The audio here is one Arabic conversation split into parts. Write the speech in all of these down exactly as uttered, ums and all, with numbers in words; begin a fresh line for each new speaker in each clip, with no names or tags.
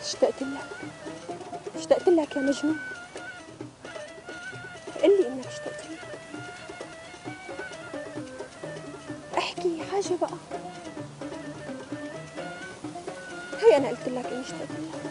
اشتقت لك، اشتقت لك يا مجنون. قل لي انك اشتقت لي، احكي حاجة بقى. هي انا قلت لك اني اشتقت لك.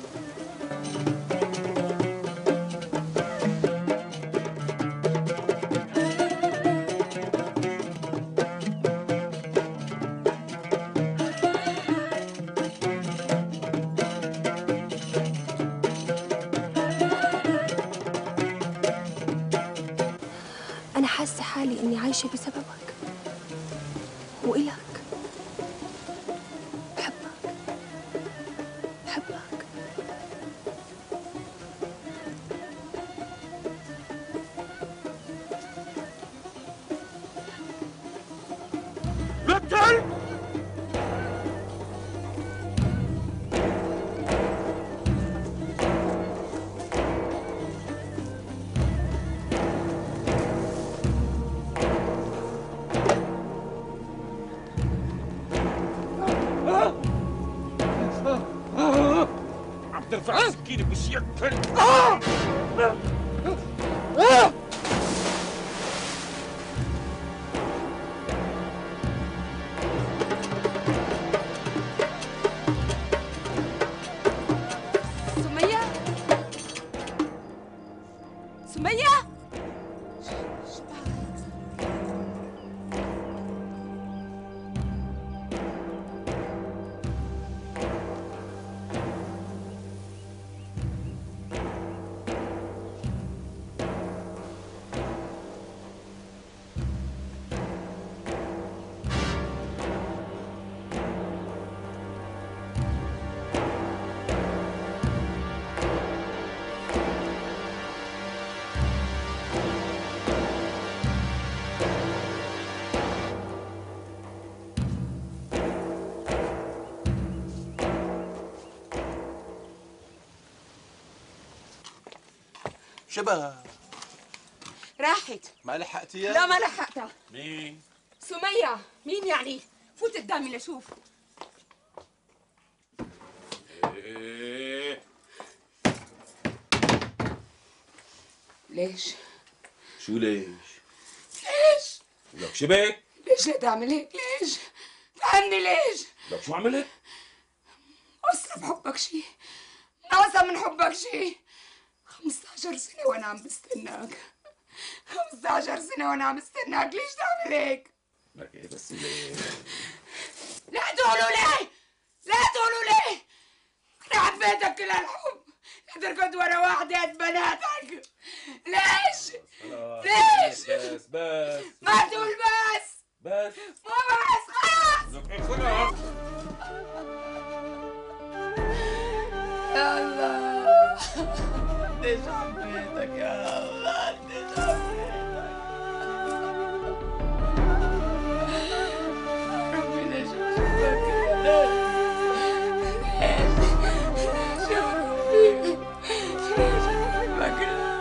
أنا حاسة حالي إني عايشة بسببك وإلك. بحبك بحبك.
بطل! عم ترفع السكينة بوش يقتل.
سمية، سمية،
شبه
راحت.
ما لحقتيها؟
لا ما لحقتها.
مين؟
سمية. مين يعني؟ فوت قدامي لشوف.
ايه
ليش؟
شو ليش؟
ليش؟
لك شبك؟
ليش لا تعمل هيك؟ ليش؟ فهمني ليش؟
لك شو عملت؟
أصرف حبك شي، ناقصة من حبك شي. خمسة عشر سنة وأنا عم بستناك، خمسة عشر سنة وأنا عم بستناك، ليش تعمل هيك؟
لك ايه بس ليه؟
لا تقولوا ليه؟ لا تقولوا ليه؟ أنا حبيتك كل هالحب، لا تركض ورا واحدة قد بناتك. ليش؟ ليش؟
بس بس
ما تقول بس.
بس
مو بس، خلاص.
لك ايه خلاص؟
يا الله قديش حبيتك يا الله، قديش حبيتك. ربي ليش بحبك كده؟ ليش؟ شو ربي؟ ليش بحبك كده؟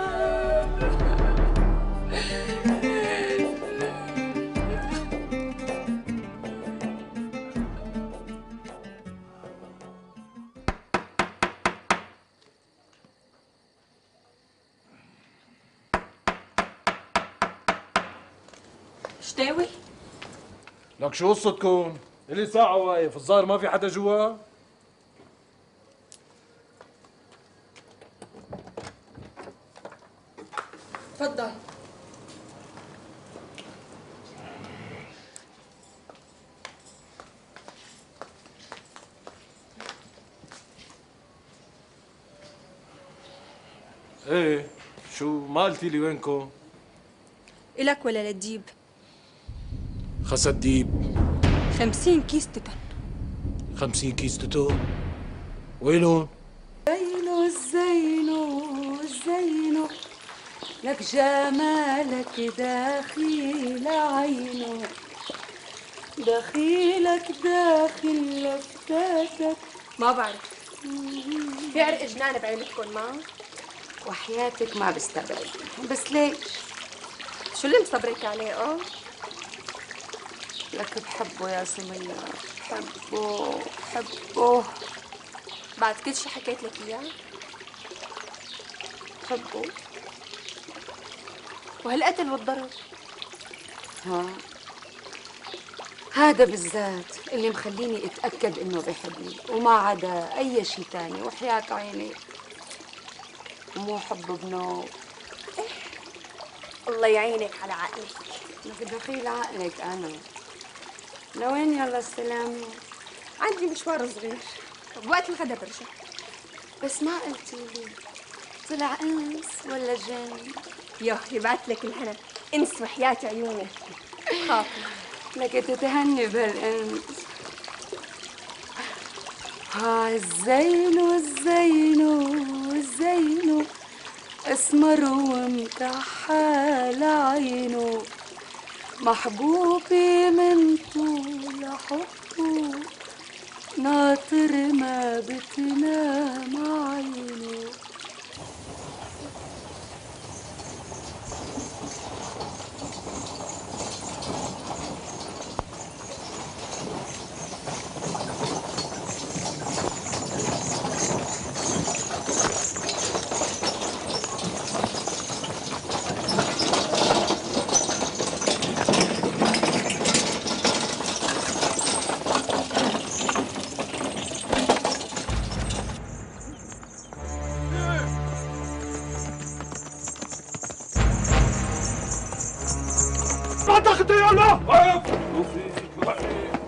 شتاوي؟
لك شو قصتكم؟ إلي ساعة واقف، الظاهر ما في حدا جوا؟
تفضل.
ايه، شو ما قلتي لي وينكم؟
إلك ولا للديب؟
خسد ديب.
خمسين كيس تتن.
خمسين كيس توتو. وينهم؟
زينو الزينو الزينو لك جمالك داخل عينه، دخيلك داخل لفتاتك.
ما بعرف، في عرق جنان بعينتكم ما؟
وحياتك ما بستبعد، بس ليش؟
شو اللي مصبرك عليه اه؟
لك بحبه يا سمية، بحبه بحبه.
بعد كل شي حكيت لك اياه حبه وهالقتل والضرب.
ها هذا بالذات اللي مخليني اتاكد انه بحبني وما عدا اي شيء تاني، وحياة عيني مو حب بنوب.
الله يعينك على عقلك.
لك دخيل عقلك انا. لوين يلا السلامة؟
عندي مشوار صغير، بوقت الغدا برجع.
بس ما قلتي لي طلع انس ولا جن؟
يوه يبعت لك الهنا، انس وحياة عيونك. خاطر
لك تتهني بهالانس. ها الزين والزين والزين اسمر ومكحل عينه، محبوبي من طول حبه ناطر ما بتنام عينه.
ما تاخذي يلا
وقف وفيك وقف.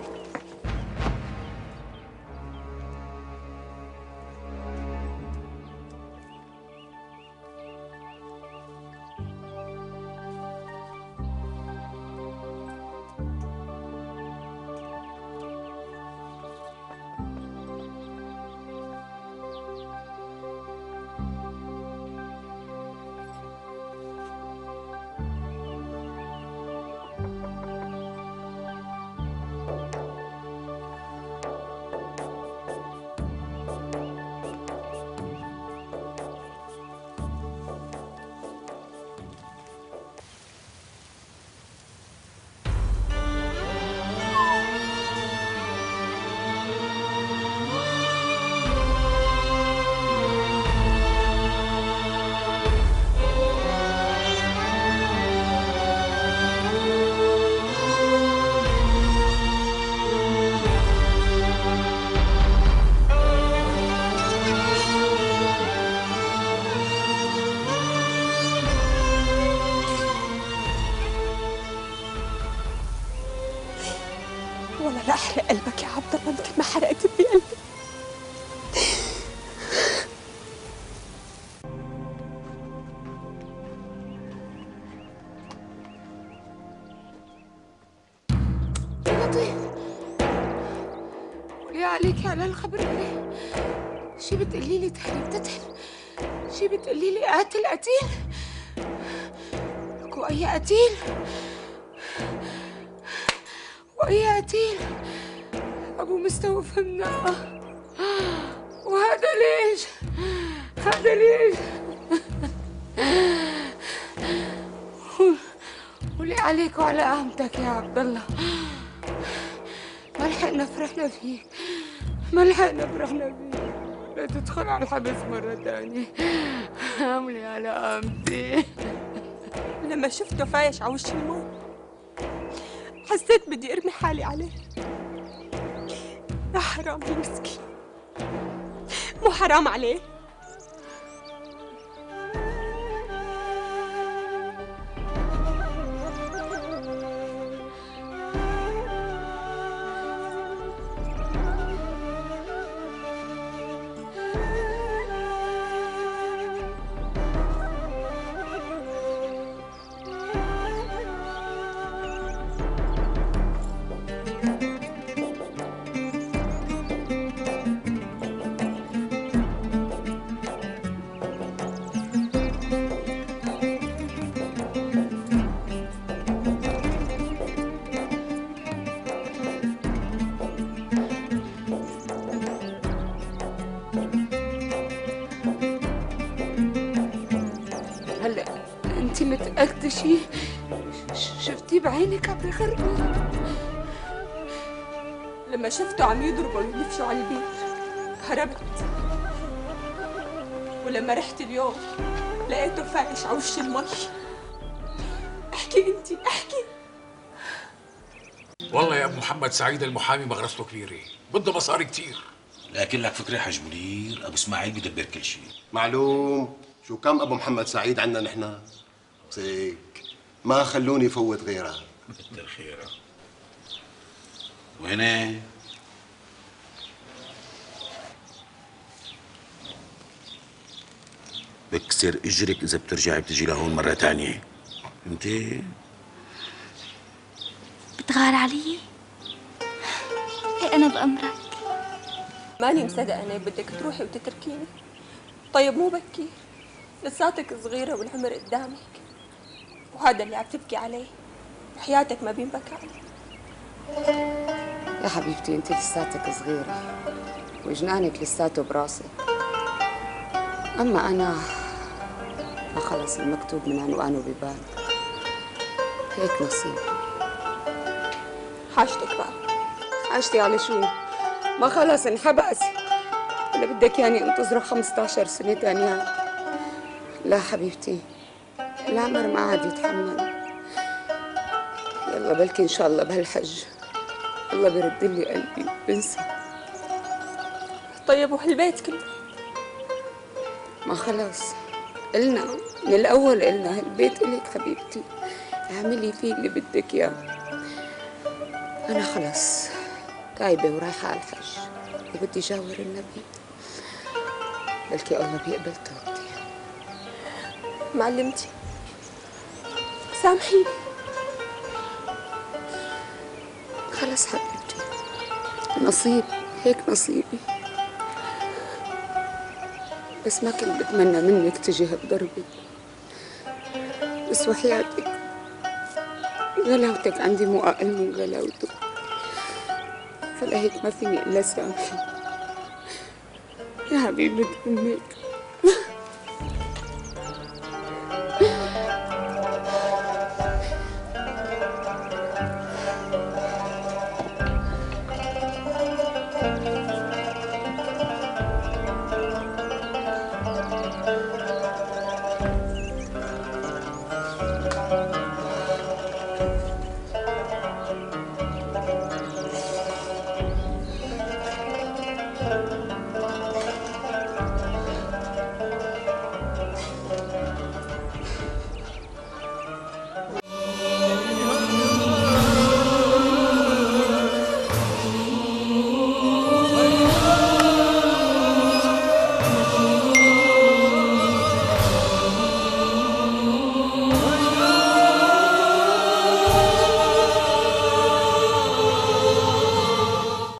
والله لا احرق قلبك يا عبد الله مثل ما حرقت بقلبي.
لطيف قولي عليكي على الخبر اللي شي بتقولي لي تحريم تتحل، شي بتقولي لي قاتل قتيل. لك وأي قتيل وأي قتيل أبو مستوفى منها. وهذا ليش؟ هذا ليش؟ قولي عليك وعلى قامتك يا عبد الله. ما لحقنا فرحنا فيك، ما لحقنا فرحنا فيك. لا تدخل على الحبس مرة تانية. عاملي على قامتي.
لما شفته فايش على وش الموت حسيت بدي ارمي حالي عليه. يا حرام المسكين، مو حرام عليه؟
هلا انت متأكدة شي شفتيه بعينك عم بيخربوا؟
لما شفته عم يضربه وينفشوا على البيت هربت. ولما رحت اليوم لقيته فايش على وش المي. احكي انتي احكي.
والله يا ابو محمد سعيد المحامي مغرسته كبيره، بده مصاري كتير.
لكن لك فكرة حاج منير، ابو اسماعيل بدبر كل شيء.
معلوم. شو كم ابو محمد سعيد عنا نحن؟ بس هيك ما خلوني فوت غيرها.
كتر خيرها. وهنا بكسر اجرك اذا بترجعي بتجي لهون مرة تانية. فهمتي؟
بتغار علي؟ ايه انا بأمرك.
ماني مصدقة انك بدك تروحي وتتركيني. طيب مو بكي، لساتك صغيرة والعمر قدامك، وهذا اللي عم تبكي عليه وحياتك ما بينبكى عليه.
يا حبيبتي انت لساتك صغيرة وجنانك لساته براسك، اما انا فخلص المكتوب من عنوانه ببالك، هيك نصيب.
حاجتك بقى.
حاجتي على شو؟ ما خلص انحبس ولا بدك يعني انتظره خمسة عشر سنة تانية؟ لا حبيبتي، العمر ما عاد يتحمل. يلا بلكي ان شاء الله بهالحج الله بيرد لي قلبي وبنسى.
طيب وهالبيت كله؟
ما خلص قلنا من الاول، قلنا هالبيت الك حبيبتي، اعملي فيه اللي بدك اياه. انا خلص تايبه ورايحه على الحج وبدي جاور النبي، بلكي الله بيقبل توبتي.
معلمتي سامحيني.
خلص حبيبتي، نصيب، هيك نصيبي. بس ما كنت بتمنى منك تجي هالضربة، بس وحياتك غلاوتك عندي مو أقل من غلاوته، فلهيك ما فيني إلا سامحي يا حبيبة أمك.